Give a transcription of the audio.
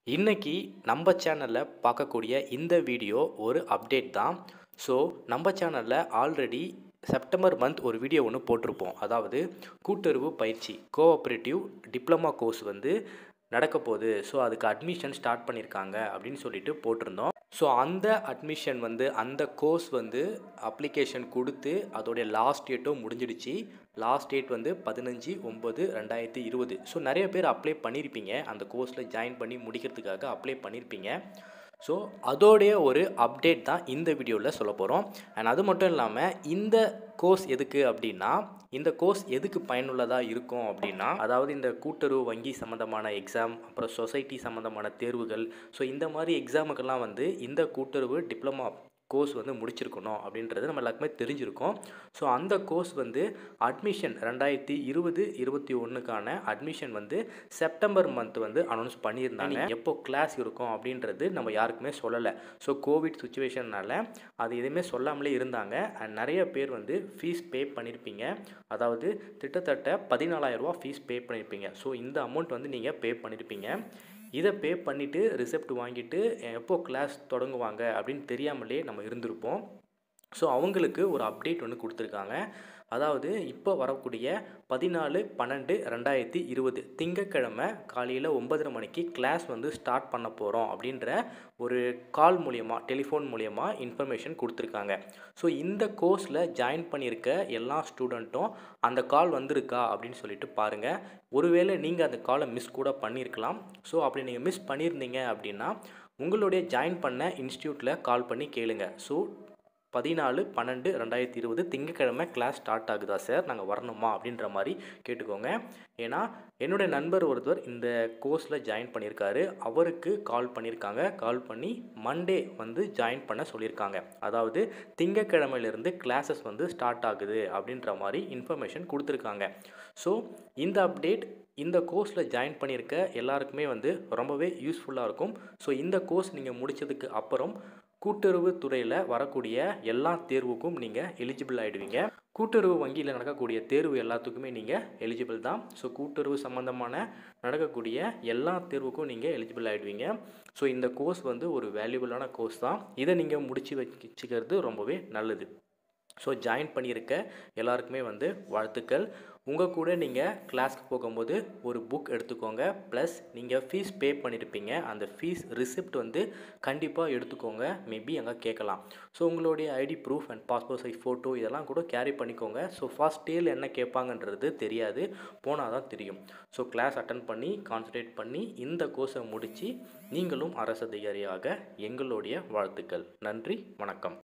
இன்னைக்கு நம்ம சேனல்ல பார்க்கக்கூடிய இந்த வீடியோ ஒரு அப்டேட் தான். ஸோ நம்ம சேனல்ல ஆல்ரெடி செப்டம்பர் மந்த் ஒரு வீடியோ ஒன்று போட்டிருப்போம். அதாவது கூட்டுறவு பயிற்சி கோஆப்ரேட்டிவ் டிப்ளமா கோர்ஸ் வந்து நடக்க போகுது. ஸோ அதுக்கு அட்மிஷன் ஸ்டார்ட் பண்ணியிருக்காங்க அப்படின்னு சொல்லிட்டு போட்டிருந்தோம். ஸோ அந்த அட்மிஷன் வந்து அந்த கோர்ஸ் வந்து அப்ளிகேஷன் கொடுத்து அதோடைய லாஸ்ட் டேட்டும் முடிஞ்சிடுச்சு. லாஸ்ட் டேட் வந்து 15/9/2020. ஸோ நிறைய பேர் அப்ளை பண்ணியிருப்பீங்க. அந்த கோர்ஸில் ஜாயின் பண்ணி முடிக்கிறதுக்காக அப்ளை பண்ணியிருப்பீங்க. ஸோ அதோடைய ஒரு அப்டேட் தான் இந்த வீடியோவில் சொல்ல போகிறோம். அண்ட் அது மட்டும் இல்லாமல் இந்த கோர்ஸ் எதுக்கு அப்படின்னா, இந்த கோர்ஸ் எதுக்கு பயனுள்ளதாக இருக்கும் அப்படின்னா, அதாவது இந்த கூட்டுறவு வங்கி சம்மந்தமான எக்ஸாம், அப்புறம் சொசைட்டி சம்மந்தமான தேர்வுகள், ஸோ இந்த மாதிரி எக்ஸாமுக்கெல்லாம் வந்து இந்த கூட்டுறவு டிப்ளமா கோர்ஸ் வந்து முடிச்சிருக்கணும் அப்படின்றது நம்ம எல்லாருக்குமே தெரிஞ்சிருக்கும். ஸோ அந்த கோர்ஸ் வந்து அட்மிஷன் 2020-21க்கான அட்மிஷன் வந்து செப்டம்பர் மந்த் வந்து அனௌன்ஸ் பண்ணியிருந்தாங்க. எப்போ கிளாஸ் இருக்கும் அப்படின்றது நம்ம யாருக்குமே சொல்லலை. ஸோ கோவிட் சுச்சுவேஷனால் அது எதுவுமே சொல்லாமலே இருந்தாங்க. அண்ட் நிறைய பேர் வந்து ஃபீஸ் பே பண்ணியிருப்பீங்க. அதாவது கிட்டத்தட்ட 14,000 ரூபா ஃபீஸ் பே பண்ணியிருப்பீங்க. ஸோ இந்த அமௌண்ட் வந்து நீங்கள் பே பண்ணியிருப்பீங்க. இதை பே பண்ணிவிட்டு ரிசிப்ட் வாங்கிட்டு எப்போ கிளாஸ் தொடங்குவாங்க அப்படின்னு தெரியாமலே நம்ம இருந்திருப்போம். ஸோ அவங்களுக்கு ஒரு அப்டேட் ஒன்று கொடுத்துருக்காங்க. அதாவது இப்போ வரக்கூடிய 14/12/2020 திங்கட்கிழமை காலையில் 9:30 மணிக்கு கிளாஸ் வந்து ஸ்டார்ட் பண்ண போகிறோம் அப்படின்ற ஒரு கால் மூலயமா, டெலிஃபோன் மூலயமா இன்ஃபர்மேஷன் கொடுத்துருக்காங்க. ஸோ இந்த கோர்ஸில் ஜாயின் பண்ணியிருக்க எல்லா ஸ்டூடெண்ட்டும் அந்த கால் வந்திருக்கா அப்படின்னு சொல்லிட்டு பாருங்கள். ஒருவேளை நீங்கள் அந்த காலை மிஸ் கூட பண்ணியிருக்கலாம். ஸோ அப்படி நீங்கள் மிஸ் பண்ணியிருந்தீங்க அப்படின்னா உங்களுடைய ஜாயின் பண்ண இன்ஸ்டியூட்டில் கால் பண்ணி கேளுங்க. ஸோ 14/12/2020 திங்கட்கிழமை கிளாஸ் ஸ்டார்ட் ஆகுதா சார், நாங்கள் வரணுமா அப்படின்ற மாதிரி கேட்டுக்கோங்க. ஏன்னா என்னுடைய நண்பர் ஒருத்தர் இந்த கோர்ஸில் ஜாயின் பண்ணியிருக்காரு. அவருக்கு கால் பண்ணியிருக்காங்க. கால் பண்ணி மண்டே வந்து ஜாயின் பண்ண சொல்லியிருக்காங்க. அதாவது திங்கட்கிழமையிலேருந்து கிளாஸஸ் வந்து ஸ்டார்ட் ஆகுது அப்படின்ற மாதிரி இன்ஃபர்மேஷன் கொடுத்துருக்காங்க. ஸோ இந்த அப்டேட் இந்த கோர்ஸில் ஜாயின் பண்ணியிருக்க எல்லாருக்குமே வந்து ரொம்பவே யூஸ்ஃபுல்லாக இருக்கும். ஸோ இந்த கோர்ஸ் நீங்கள் முடித்ததுக்கு அப்புறம் கூட்டுறவு துறையில் வரக்கூடிய எல்லா தேர்வுக்கும் நீங்கள் எலிஜிபிள் ஆகிடுவீங்க. கூட்டுறவு வங்கியில் நடக்கக்கூடிய தேர்வு எல்லாத்துக்குமே நீங்கள் எலிஜிபிள் தான். ஸோ கூட்டுறவு சம்மந்தமான நடக்கக்கூடிய எல்லா தேர்வுக்கும் நீங்கள் எலிஜிபிள் ஆகிடுவீங்க. ஸோ இந்த கோர்ஸ் வந்து ஒரு வேல்யூபிளான கோர்ஸ் தான். இதை நீங்கள் முடித்து வச்சுக்கிறது ரொம்பவே நல்லது. ஸோ ஜாயின் பண்ணியிருக்க எல்லாருக்குமே வந்து வாழ்த்துக்கள். உங்கள் கூட நீங்கள் கிளாஸ்க்கு போகும்போது ஒரு புக் எடுத்துக்கோங்க. ப்ளஸ் நீங்கள் ஃபீஸ் பே பண்ணியிருப்பீங்க. அந்த ஃபீஸ் ரிசிப்ட் வந்து கண்டிப்பாக எடுத்துக்கோங்க. மேபி அங்கே கேட்கலாம். ஸோ உங்களுடைய ID proof and passport size photo இதெல்லாம் கூட கேரி பண்ணிக்கோங்க. ஸோ ஃபர்ஸ்ட் டேயில் என்ன கேட்பாங்கன்றது தெரியாது, போனால் தான் தெரியும். ஸோ கிளாஸ் அட்டன் பண்ணி கான்சன்ட்ரேட் பண்ணி இந்த கோர்ஸை முடித்து நீங்களும் அரசு அதிகாரியாக எங்களுடைய வாழ்த்துக்கள். நன்றி, வணக்கம்.